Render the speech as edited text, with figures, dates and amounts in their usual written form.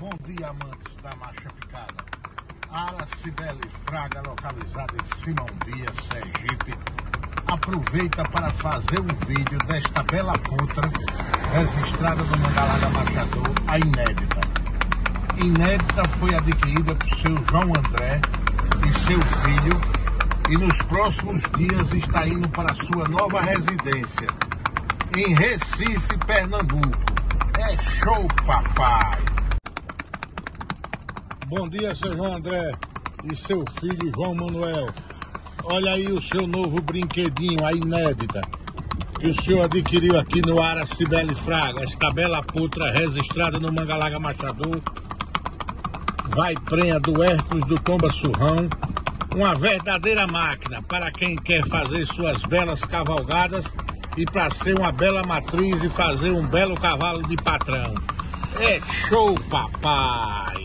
Bom dia, amantes da marcha picada. Ara Cibele Fraga, localizada em Simão Dias, Sergipe, aproveita para fazer um vídeo desta bela putra registrada no Mangalaga Machador, a inédita. Inédita foi adquirida por seu João André e seu filho e nos próximos dias está indo para sua nova residência, em Recife, Pernambuco. É show, papai! Bom dia, seu João André e seu filho João Manuel. Olha aí o seu novo brinquedinho, a inédita, que o senhor adquiriu aqui no Ara Cibele Fraga. Esta bela putra registrada no Mangalaga Machador, vai prenha do Hércules do Tomba Surrão. Uma verdadeira máquina para quem quer fazer suas belas cavalgadas e para ser uma bela matriz e fazer um belo cavalo de patrão. É show, papai!